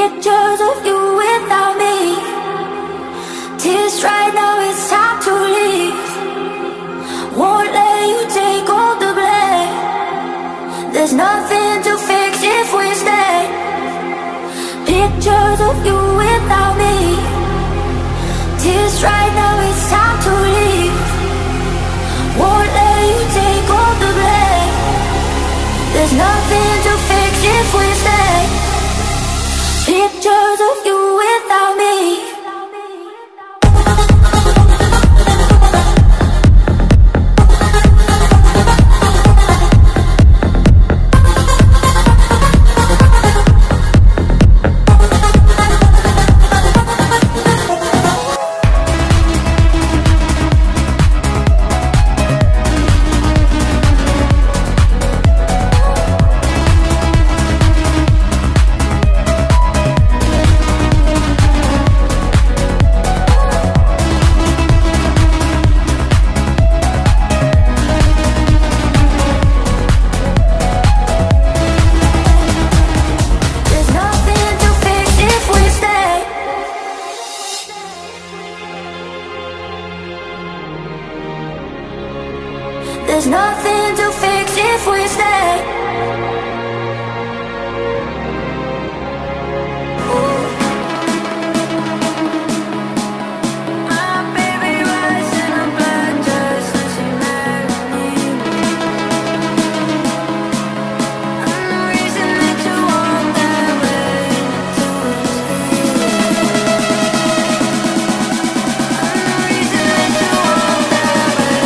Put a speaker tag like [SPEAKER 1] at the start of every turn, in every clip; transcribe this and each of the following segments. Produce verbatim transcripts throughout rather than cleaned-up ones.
[SPEAKER 1] Pictures of you without me. Tears right now, it's time to leave. Won't let you take all the blame. There's nothing to fix if we stay. Pictures of you without me. Tears right now, it's time to leave. Won't let you take all the blame. There's nothing to fix if we stay. Pictures of you without me. There's nothing to fix if we stay. My baby was in a black dress and she married me. I'm the reason that you walk that way to sleep. I'm the reason that you walk that way.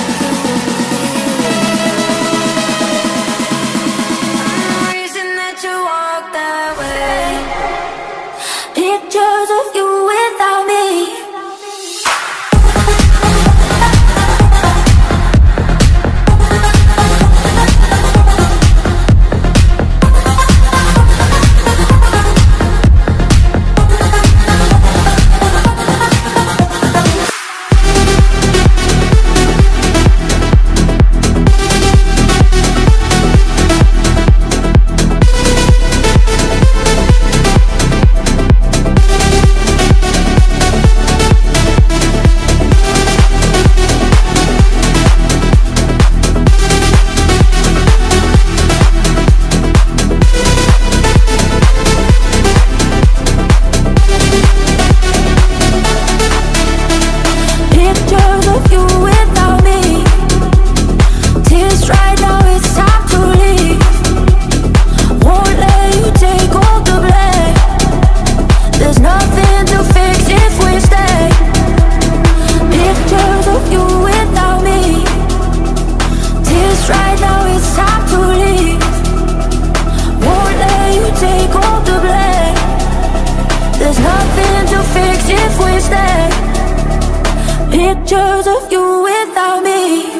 [SPEAKER 1] Pictures of you without me. Pictures of you without me.